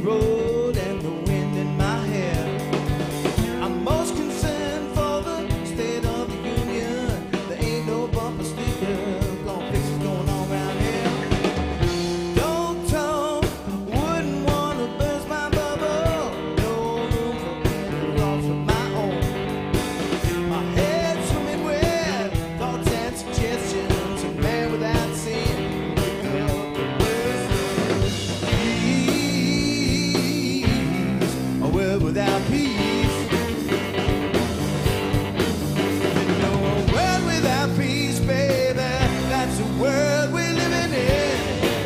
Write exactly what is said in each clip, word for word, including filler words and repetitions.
road and the wind in my hair. I'm most concerned for the state of the union. There ain't no bumper sticker gonna fix what's going on around here. Don't talk, wouldn't wanna burst my bubble. No room for any thoughts of my own. My head swimming with thoughts and suggestions. A man without sin. Without peace, you know, a world without peace, baby, that's the world we're living in.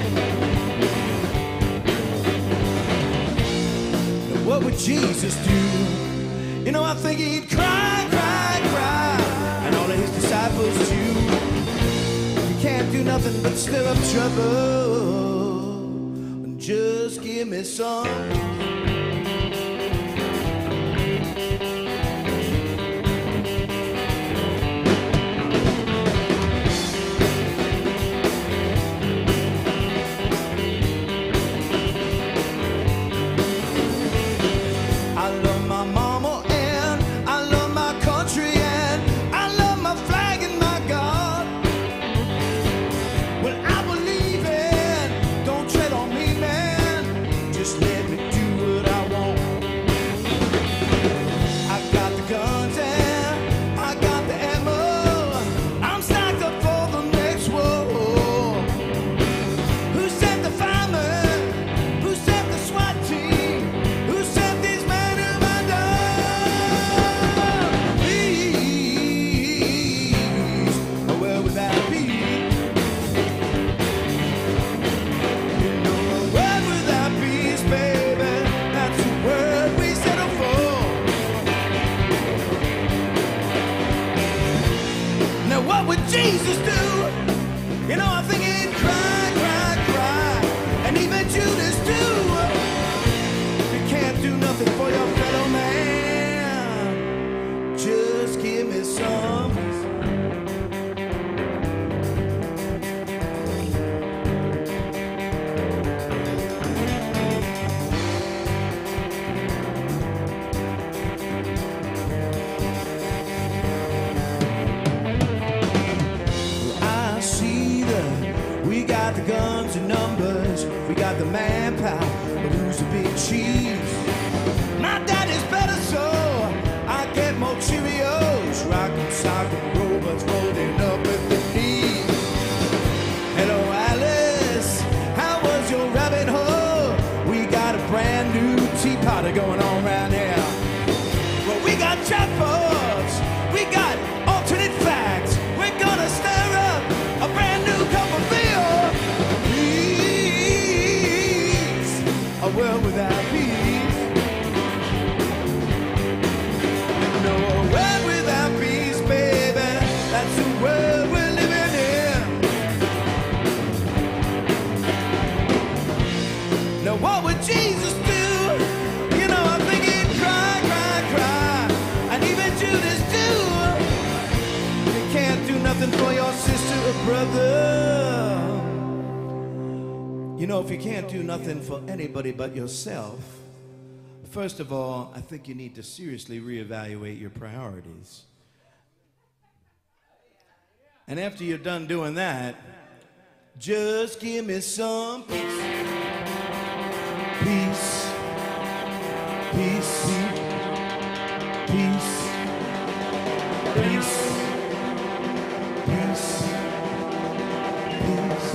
Now, what would Jesus do? You know, I think he'd cry, cry, cry, and all of his disciples too. You can't do nothing but stir up trouble. Just give me some. What would Jesus do? You know, I think he'd cry, cry, cry, and even Judas too. You can't do nothing for your fellow man. Just give me some. We got the guns and numbers, we got the manpower, but who's the big cheese? My daddy's better, so I get more Cheerios, rockin' sock and robots folding up at the knees. Hello Alice, how was your rabbit hole? We got a brand new teapot going on around here. Well, we got chatbots, we got alternate facts, we're gonna stir up a brand new cup of beer. A world without peace. No, a world without peace, baby. That's the world we're living in. Now, what would Jesus do? You know, I think he'd cry, cry, cry, and even Judas too. You can't do nothing for your sister or brother. You know, if you can't do nothing for anybody but yourself, first of all, I think you need to seriously reevaluate your priorities. And after you're done doing that, just give me some peace. Peace. Peace. Peace. Peace. Peace. Peace.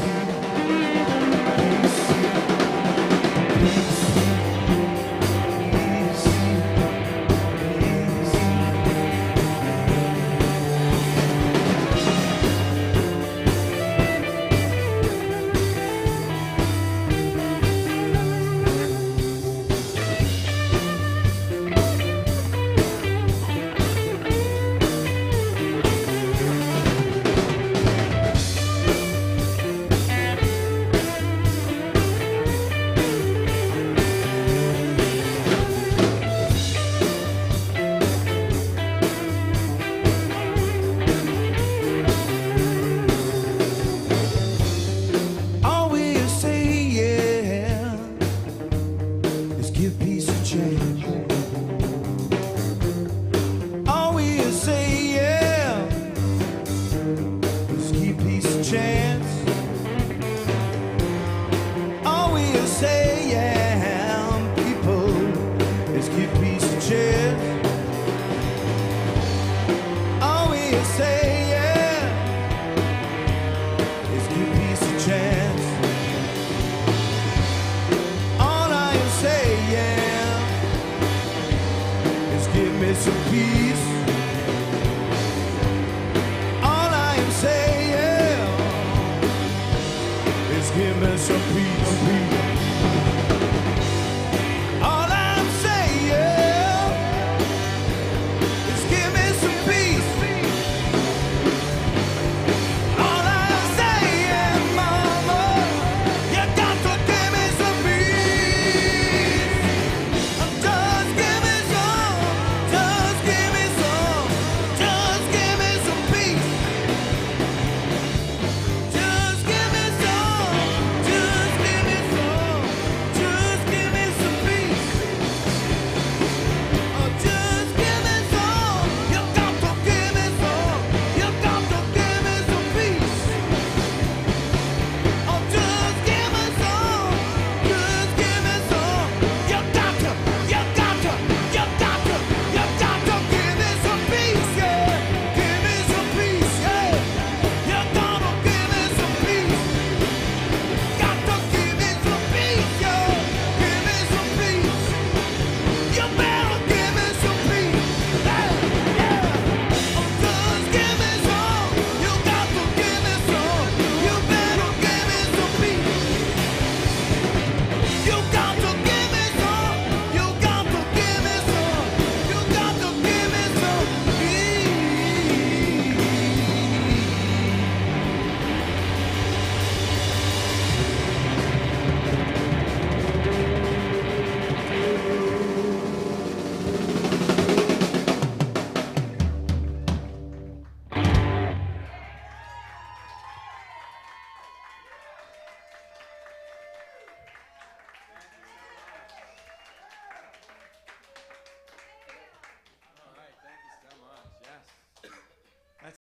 some peace. All I am saying is give me some peace, some peace.